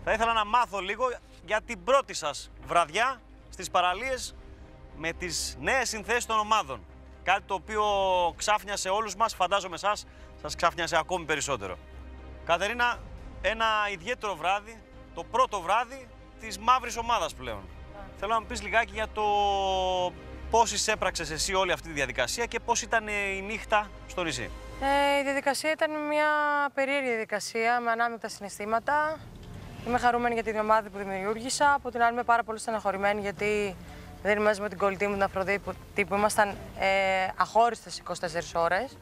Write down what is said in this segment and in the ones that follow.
Θα ήθελα να μάθω λίγο για την πρώτη σας βραδιά στις παραλίες με τις νέες συνθέσεις των ομάδων. Κάτι το οποίο ξάφνιασε όλους μας, φαντάζομαι εσάς, σας ξάφνιασε ακόμη περισσότερο. Κατερίνα, ένα ιδιαίτερο βράδυ, το πρώτο βράδυ της μαύρης ομάδας πλέον. Θέλω να μου πεις λιγάκι για το πώς εισέπραξες εσύ όλη αυτή τη διαδικασία και πώς ήταν η νύχτα στο νησί. Η διαδικασία ήταν μια περίεργη διαδικασία με ανάμεικτα συναισθήματα. Είμαι χαρούμενη για την ομάδα που δημιούργησα. Από την άλλη, είμαι πάρα πολύ στεναχωρημένη γιατί δεν είμαι μαζί με την κολλητή μου την Αφροδίτη που ήμασταν αχώριστες 24 ώρες.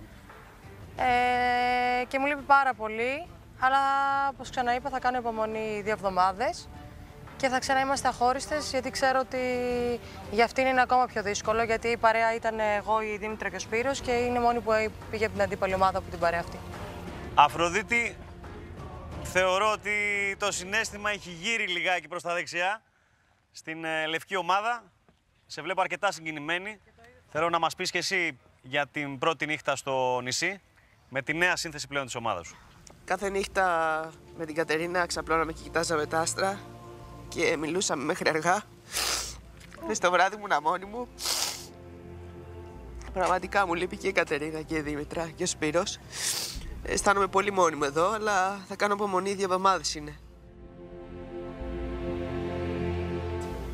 Και μου λείπει πάρα πολύ. Αλλά όπως ξαναείπα, θα κάνω υπομονή 2 εβδομάδες και θα ξαναείμαστε αχώριστες γιατί ξέρω ότι για αυτήν είναι ακόμα πιο δύσκολο. Γιατί η παρέα ήταν εγώ, η Δήμητρα και ο Σπύρος και είναι μόνη που πήγε από την αντίπαλη ομάδα από την παρέα αυτή. Αφροδίτη, θεωρώ ότι το συναίσθημα έχει γύρει λιγάκι προς τα δεξιά στην λευκή ομάδα. Σε βλέπω αρκετά συγκινημένη. Θέλω να μας πεις και εσύ για την πρώτη νύχτα στο νησί με τη νέα σύνθεση πλέον της ομάδας σου. Κάθε νύχτα με την Κατερίνα ξαπλώναμε και κοιτάζαμε τα άστρα και μιλούσαμε μέχρι αργά. Στο βράδυ ήμουνα μόνη μου. Πραγματικά μου λείπει και η Κατερίνα και η Δήμητρα και ο Σπύρος. Αισθάνομαι πολύ μόνη μου εδώ, αλλά θα κάνω απομονή 2 εβδομάδες είναι.